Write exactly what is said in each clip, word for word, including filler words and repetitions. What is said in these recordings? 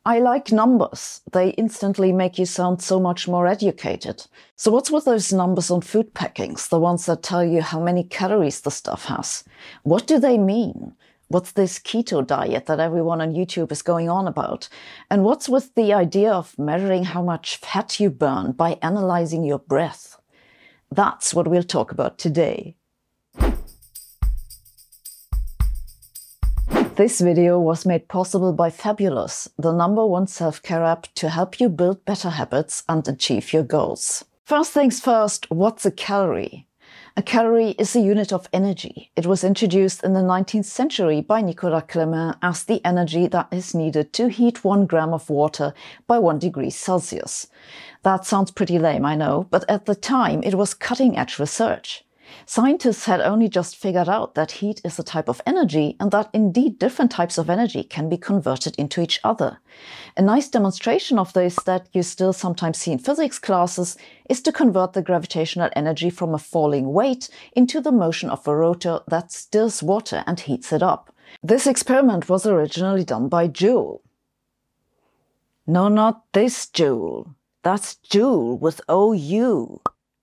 I like numbers. They instantly make you sound so much more educated. So what's with those numbers on food packings, the ones that tell you how many calories the stuff has? What do they mean? What's this keto diet that everyone on YouTube is going on about? And what's with the idea of measuring how much fat you burn by analyzing your breath? That's what we'll talk about today. This video was made possible by Fabulous, the number one self-care app to help you build better habits and achieve your goals. First things first, what's a calorie? A calorie is a unit of energy. It was introduced in the nineteenth century by Nicolas Clement as the energy that is needed to heat one gram of water by one degree Celsius. That sounds pretty lame, I know, but at the time it was cutting-edge research. Scientists had only just figured out that heat is a type of energy and that indeed different types of energy can be converted into each other. A nice demonstration of this that you still sometimes see in physics classes is to convert the gravitational energy from a falling weight into the motion of a rotor that stirs water and heats it up. This experiment was originally done by Joule. No, not this Joule. That's Joule with O U.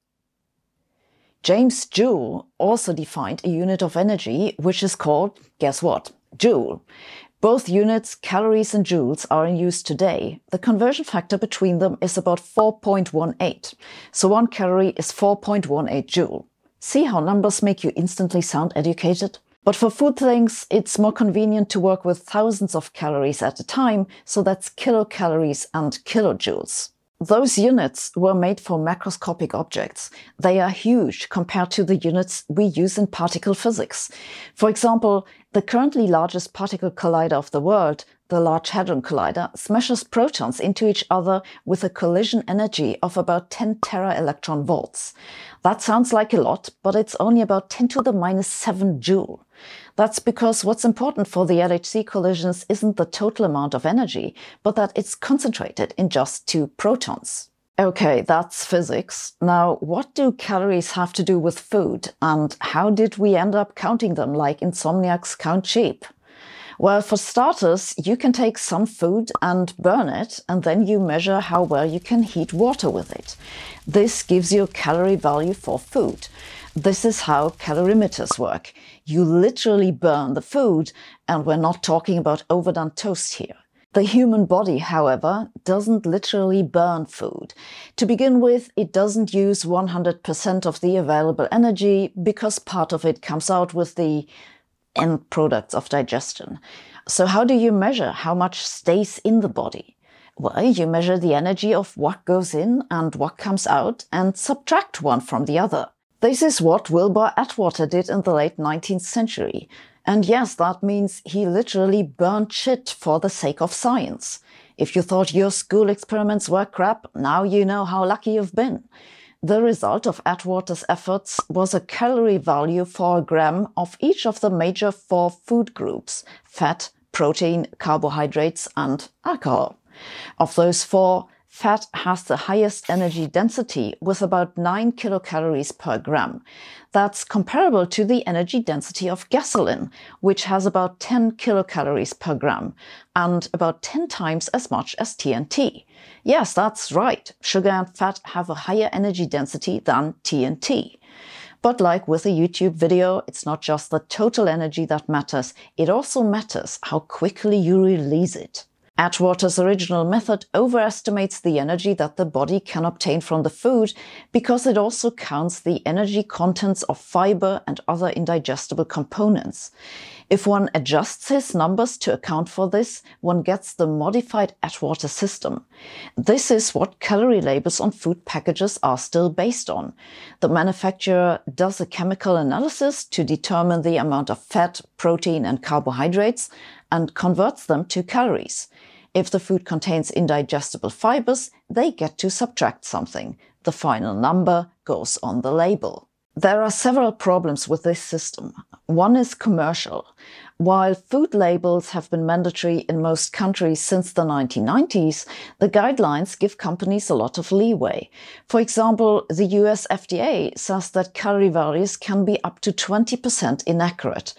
James Joule also defined a unit of energy, which is called, guess what, Joule. Both units, calories and joules, are in use today. The conversion factor between them is about four point one eight. So one calorie is four point one eight joule. See how numbers make you instantly sound educated? But for food things, it's more convenient to work with thousands of calories at a time, so that's kilocalories and kilojoules. Those units were made for macroscopic objects. They are huge compared to the units we use in particle physics. For example, the currently largest particle collider of the world, the Large Hadron Collider, smashes protons into each other with a collision energy of about ten tera electron volts. That sounds like a lot, but it's only about ten to the minus seven joule. That's because what's important for the L H C collisions isn't the total amount of energy, but that it's concentrated in just two protons. Okay, that's physics. Now, what do calories have to do with food, and how did we end up counting them like insomniacs count sheep? Well, for starters, you can take some food and burn it, and then you measure how well you can heat water with it. This gives you a calorie value for food. This is how calorimeters work. You literally burn the food, and we're not talking about overdone toast here. The human body, however, doesn't literally burn food. To begin with, it doesn't use one hundred percent of the available energy because part of it comes out with the end products of digestion. So how do you measure how much stays in the body? Well, you measure the energy of what goes in and what comes out and subtract one from the other. This is what Wilbur Atwater did in the late nineteenth century. And yes, that means he literally burned shit for the sake of science. If you thought your school experiments were crap, now you know how lucky you've been. The result of Atwater's efforts was a calorie value for a gram of each of the major four food groups: fat, protein, carbohydrates, and alcohol. Of those four, fat has the highest energy density with about nine kilocalories per gram. That's comparable to the energy density of gasoline, which has about ten kilocalories per gram, and about ten times as much as T N T. Yes, that's right. Sugar and fat have a higher energy density than T N T. But like with a YouTube video, it's not just the total energy that matters, it also matters how quickly you release it. Atwater's original method overestimates the energy that the body can obtain from the food because it also counts the energy contents of fiber and other indigestible components. If one adjusts his numbers to account for this, one gets the modified Atwater system. This is what calorie labels on food packages are still based on. The manufacturer does a chemical analysis to determine the amount of fat, protein, and carbohydrates and converts them to calories. If the food contains indigestible fibers, they get to subtract something. The final number goes on the label. There are several problems with this system. One is commercial. While food labels have been mandatory in most countries since the nineteen nineties, the guidelines give companies a lot of leeway. For example, the U S F D A says that calorie values can be up to twenty percent inaccurate.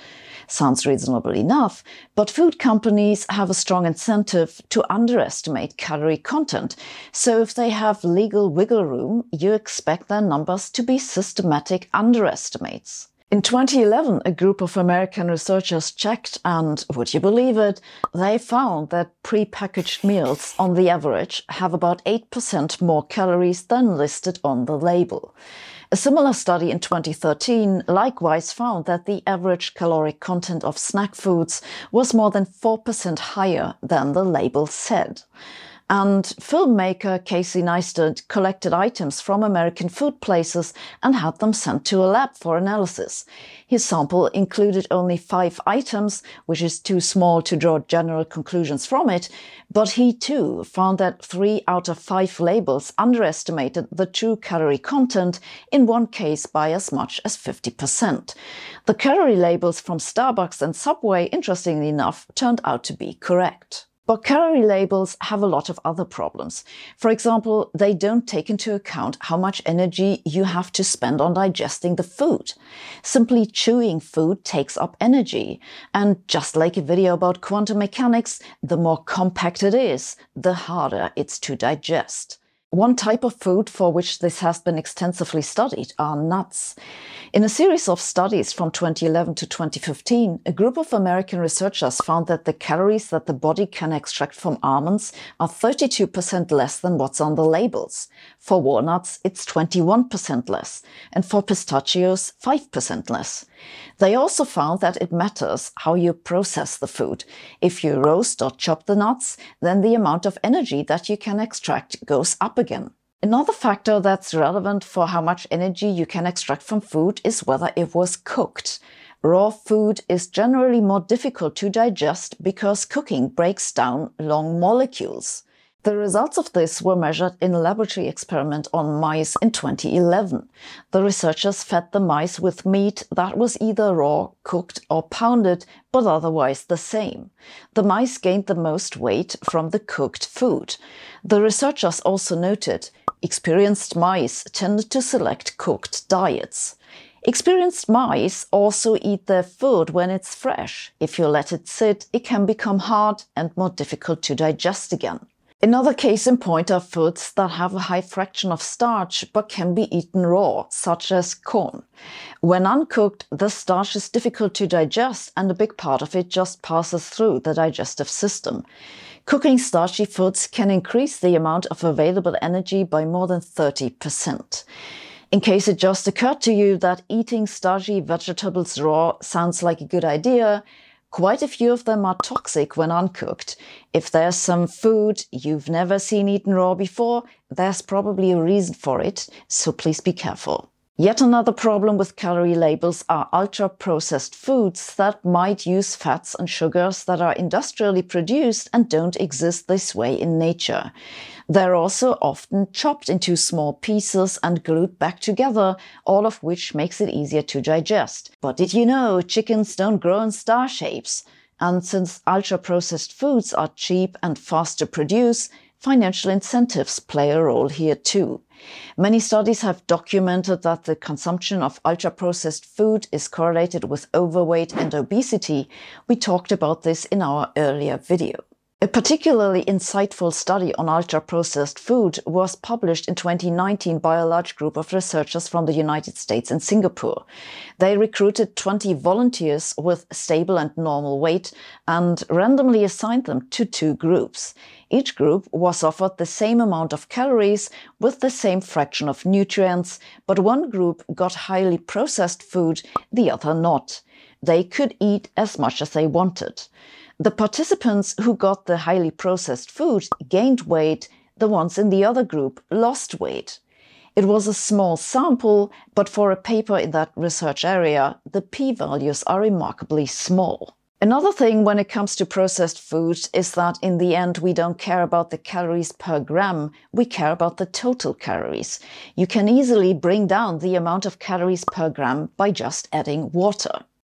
Sounds reasonable enough, but food companies have a strong incentive to underestimate calorie content. So if they have legal wiggle room, you expect their numbers to be systematic underestimates. In twenty eleven, a group of American researchers checked and, would you believe it, they found that pre-packaged meals on the average have about eight percent more calories than listed on the label. A similar study in twenty thirteen likewise found that the average caloric content of snack foods was more than four percent higher than the label said. And filmmaker Casey Neistat collected items from American food places and had them sent to a lab for analysis. His sample included only five items, which is too small to draw general conclusions from it, but he too found that three out of five labels underestimated the true calorie content, in one case by as much as fifty percent. The calorie labels from Starbucks and Subway, interestingly enough, turned out to be correct. But calorie labels have a lot of other problems. For example, they don't take into account how much energy you have to spend on digesting the food. Simply chewing food takes up energy. And just like a video about quantum mechanics, the more compact it is, the harder it's to digest. One type of food for which this has been extensively studied are nuts. In a series of studies from twenty eleven to twenty fifteen, a group of American researchers found that the calories that the body can extract from almonds are thirty-two percent less than what's on the labels. For walnuts, it's twenty-one percent less, and for pistachios, five percent less. They also found that it matters how you process the food. If you roast or chop the nuts, then the amount of energy that you can extract goes up again. Another factor that's relevant for how much energy you can extract from food is whether it was cooked. Raw food is generally more difficult to digest because cooking breaks down long molecules. The results of this were measured in a laboratory experiment on mice in twenty eleven. The researchers fed the mice with meat that was either raw, cooked or pounded, but otherwise the same. The mice gained the most weight from the cooked food. The researchers also noted experienced mice tended to select cooked diets. Experienced mice also eat their food when it's fresh. If you let it sit, it can become hard and more difficult to digest again. Another case in point are foods that have a high fraction of starch but can be eaten raw, such as corn. When uncooked, the starch is difficult to digest and a big part of it just passes through the digestive system. Cooking starchy foods can increase the amount of available energy by more than thirty percent. In case it just occurred to you that eating starchy vegetables raw sounds like a good idea, quite a few of them are toxic when uncooked. If there's some food you've never seen eaten raw before, there's probably a reason for it, so please be careful. Yet another problem with calorie labels are ultra-processed foods that might use fats and sugars that are industrially produced and don't exist this way in nature. They're also often chopped into small pieces and glued back together, all of which makes it easier to digest. But did you know chickens don't grow in star shapes? And since ultra-processed foods are cheap and fast to produce, financial incentives play a role here too. Many studies have documented that the consumption of ultra-processed food is correlated with overweight and obesity. We talked about this in our earlier video. A particularly insightful study on ultra-processed food was published in twenty nineteen by a large group of researchers from the United States and Singapore. They recruited twenty volunteers with stable and normal weight and randomly assigned them to two groups. Each group was offered the same amount of calories with the same fraction of nutrients, but one group got highly processed food, the other not. They could eat as much as they wanted. The participants who got the highly processed food gained weight, the ones in the other group lost weight. It was a small sample, but for a paper in that research area, the p-values are remarkably small. Another thing when it comes to processed foods is that in the end we don't care about the calories per gram, we care about the total calories. You can easily bring down the amount of calories per gram by just adding water.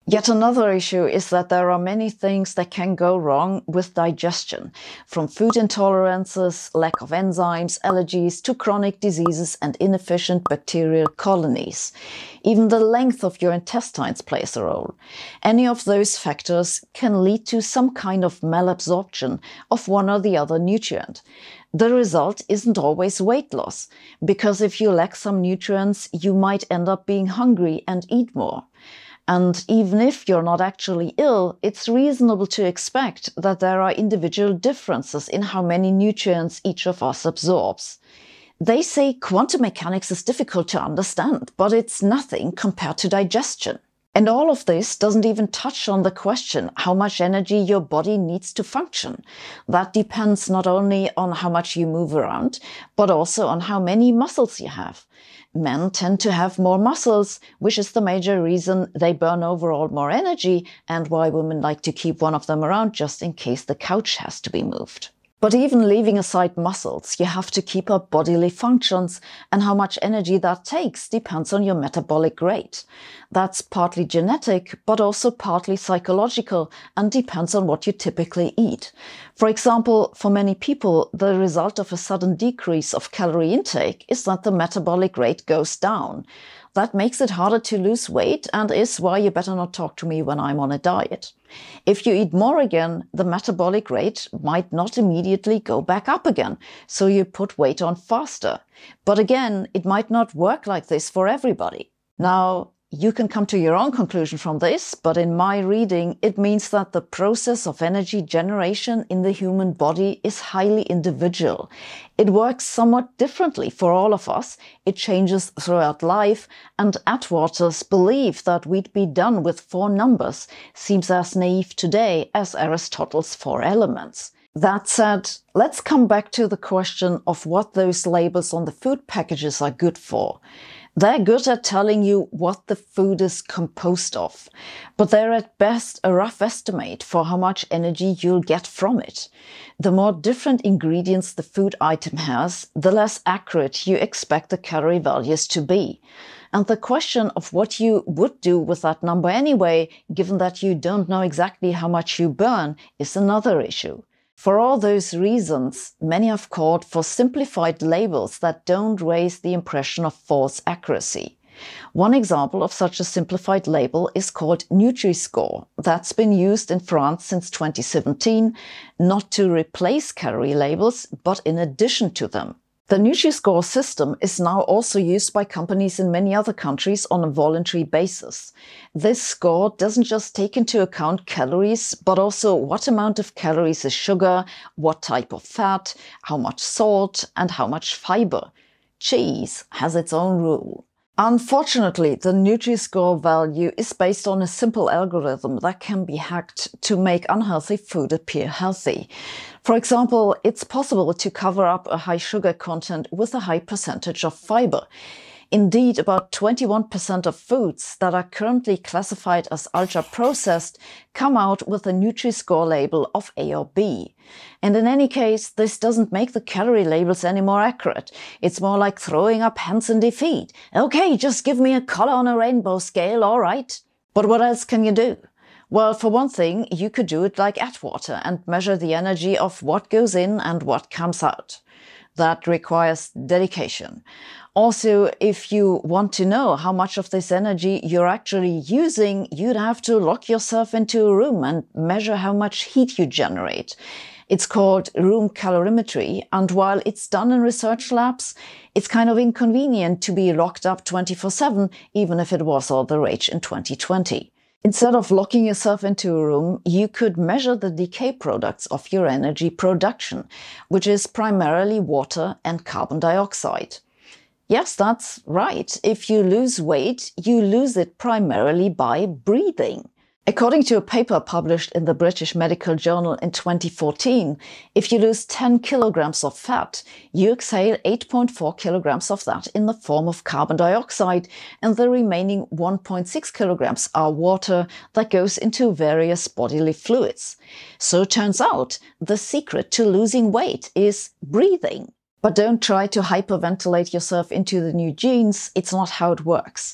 Yet another issue is that there are many things that can go wrong with digestion, from food intolerances, lack of enzymes, allergies, to chronic diseases and inefficient bacterial colonies. Even the length of your intestines plays a role. Any of those factors can lead to some kind of malabsorption of one or the other nutrient. The result isn't always weight loss, because if you lack some nutrients, you might end up being hungry and eat more. And even if you're not actually ill, it's reasonable to expect that there are individual differences in how many nutrients each of us absorbs. They say quantum mechanics is difficult to understand, but it's nothing compared to digestion. And all of this doesn't even touch on the question how much energy your body needs to function. That depends not only on how much you move around, but also on how many muscles you have. Men tend to have more muscles, which is the major reason they burn overall more energy and why women like to keep one of them around just in case the couch has to be moved. But even leaving aside muscles, you have to keep up bodily functions, and how much energy that takes depends on your metabolic rate. That's partly genetic, but also partly psychological, and depends on what you typically eat. For example, for many people, the result of a sudden decrease of calorie intake is that the metabolic rate goes down. That makes it harder to lose weight and is why you better not talk to me when I'm on a diet. If you eat more again, the metabolic rate might not immediately go back up again, so you put weight on faster. But again, it might not work like this for everybody. Now, you can come to your own conclusion from this, but in my reading, it means that the process of energy generation in the human body is highly individual. It works somewhat differently for all of us, it changes throughout life, and Atwater's belief that we'd be done with four numbers seems as naive today as Aristotle's four elements. That said, let's come back to the question of what those labels on the food packages are good for. They're good at telling you what the food is composed of, but they're at best a rough estimate for how much energy you'll get from it. The more different ingredients the food item has, the less accurate you expect the calorie values to be. And the question of what you would do with that number anyway, given that you don't know exactly how much you burn, is another issue. For all those reasons, many have called for simplified labels that don't raise the impression of false accuracy. One example of such a simplified label is called Nutri-Score. That's been used in France since twenty seventeen, not to replace calorie labels, but in addition to them. The Nutri-Score system is now also used by companies in many other countries on a voluntary basis. This score doesn't just take into account calories, but also what amount of calories is sugar, what type of fat, how much salt, and how much fiber. Cheese has its own rule. Unfortunately, the Nutri-Score value is based on a simple algorithm that can be hacked to make unhealthy food appear healthy. For example, it's possible to cover up a high sugar content with a high percentage of fiber. Indeed, about twenty-one percent of foods that are currently classified as ultra-processed come out with a Nutri-Score label of A or B. And in any case, this doesn't make the calorie labels any more accurate. It's more like throwing up hands in defeat. Okay, just give me a color on a rainbow scale, all right. But what else can you do? Well, for one thing, you could do it like Atwater and measure the energy of what goes in and what comes out. That requires dedication. Also, if you want to know how much of this energy you're actually using, you'd have to lock yourself into a room and measure how much heat you generate. It's called room calorimetry, and while it's done in research labs, it's kind of inconvenient to be locked up twenty-four seven, even if it was all the rage in twenty twenty. Instead of locking yourself into a room, you could measure the decay products of your energy production, which is primarily water and carbon dioxide. Yes, that's right. If you lose weight, you lose it primarily by breathing. According to a paper published in the British Medical Journal in twenty fourteen, if you lose ten kilograms of fat, you exhale eight point four kilograms of that in the form of carbon dioxide, and the remaining one point six kilograms are water that goes into various bodily fluids. So it turns out the secret to losing weight is breathing. But don't try to hyperventilate yourself into the new jeans. It's not how it works.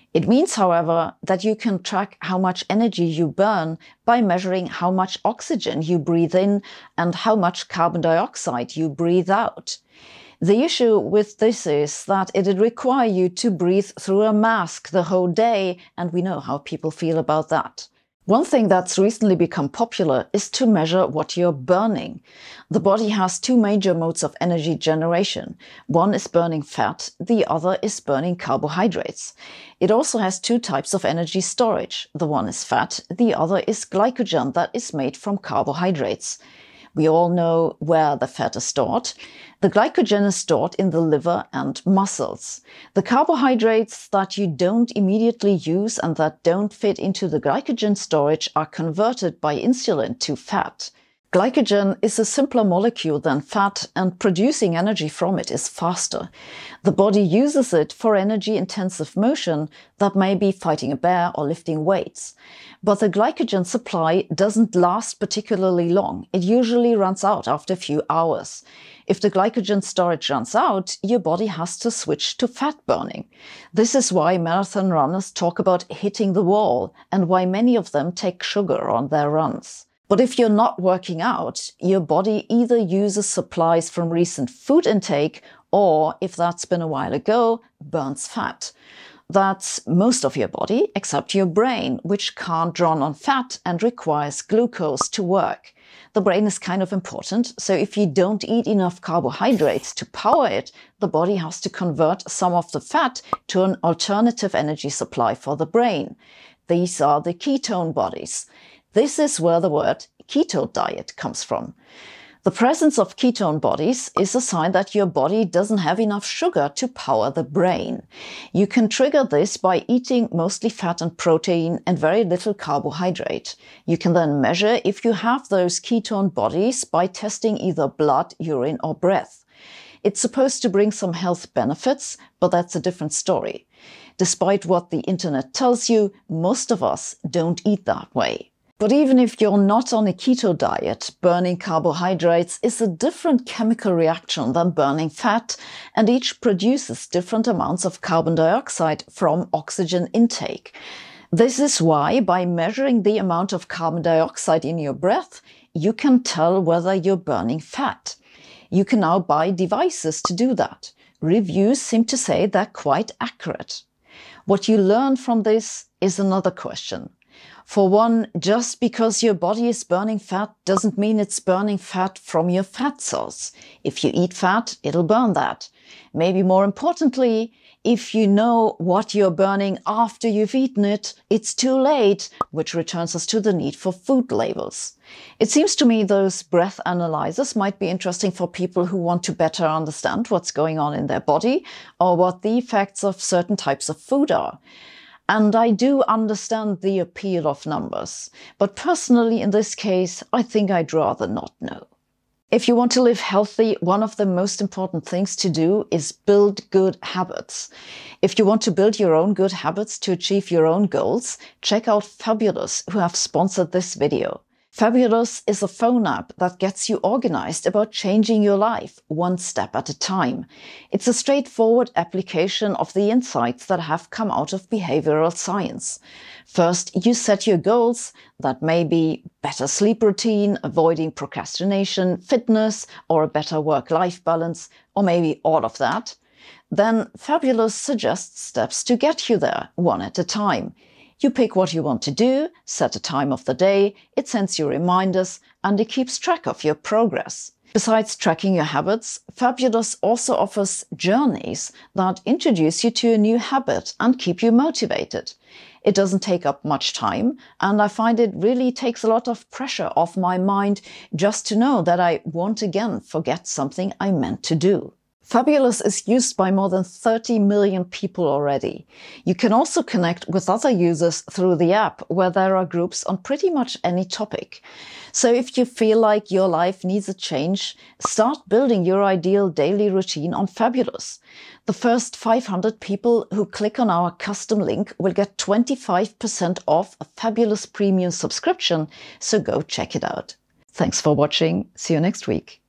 It means, however, that you can track how much energy you burn by measuring how much oxygen you breathe in and how much carbon dioxide you breathe out. The issue with this is that it'd require you to breathe through a mask the whole day, and we know how people feel about that. One thing that's recently become popular is to measure what you're burning. The body has two major modes of energy generation. One is burning fat, the other is burning carbohydrates. It also has two types of energy storage. The one is fat, the other is glycogen that is made from carbohydrates. We all know where the fat is stored. The glycogen is stored in the liver and muscles. The carbohydrates that you don't immediately use and that don't fit into the glycogen storage are converted by insulin to fat. Glycogen is a simpler molecule than fat, and producing energy from it is faster. The body uses it for energy-intensive motion, that may be fighting a bear or lifting weights. But the glycogen supply doesn't last particularly long. It usually runs out after a few hours. If the glycogen storage runs out, your body has to switch to fat burning. This is why marathon runners talk about hitting the wall, and why many of them take sugar on their runs. But if you're not working out, your body either uses supplies from recent food intake, or, if that's been a while ago, burns fat. That's most of your body, except your brain, which can't run on fat and requires glucose to work. The brain is kind of important, so if you don't eat enough carbohydrates to power it, the body has to convert some of the fat to an alternative energy supply for the brain. These are the ketone bodies. This is where the word keto diet comes from. The presence of ketone bodies is a sign that your body doesn't have enough sugar to power the brain. You can trigger this by eating mostly fat and protein and very little carbohydrate. You can then measure if you have those ketone bodies by testing either blood, urine, or breath. It's supposed to bring some health benefits, but that's a different story. Despite what the internet tells you, most of us don't eat that way. But even if you're not on a keto diet, burning carbohydrates is a different chemical reaction than burning fat, and each produces different amounts of carbon dioxide from oxygen intake. This is why, by measuring the amount of carbon dioxide in your breath, you can tell whether you're burning fat. You can now buy devices to do that. Reviews seem to say they're quite accurate. What you learn from this is another question. For one, just because your body is burning fat doesn't mean it's burning fat from your fat cells. If you eat fat, it'll burn that. Maybe more importantly, if you know what you're burning after you've eaten it, it's too late, which returns us to the need for food labels. It seems to me those breath analyzers might be interesting for people who want to better understand what's going on in their body or what the effects of certain types of food are. And I do understand the appeal of numbers, but personally in this case, I think I'd rather not know. If you want to live healthy, one of the most important things to do is build good habits. If you want to build your own good habits to achieve your own goals, check out Fabulous, who have sponsored this video. Fabulous is a phone app that gets you organized about changing your life one step at a time. It's a straightforward application of the insights that have come out of behavioral science. First, you set your goals. That may be better sleep routine, avoiding procrastination, fitness, or a better work-life balance, or maybe all of that. Then Fabulous suggests steps to get you there, one at a time. You pick what you want to do, set a time of the day, it sends you reminders, and it keeps track of your progress. Besides tracking your habits, Fabulous also offers journeys that introduce you to a new habit and keep you motivated. It doesn't take up much time, and I find it really takes a lot of pressure off my mind just to know that I won't again forget something I meant to do. Fabulous is used by more than thirty million people already. You can also connect with other users through the app, where there are groups on pretty much any topic. So if you feel like your life needs a change, start building your ideal daily routine on Fabulous. The first five hundred people who click on our custom link will get twenty-five percent off a Fabulous premium subscription, so go check it out. Thanks for watching. See you next week.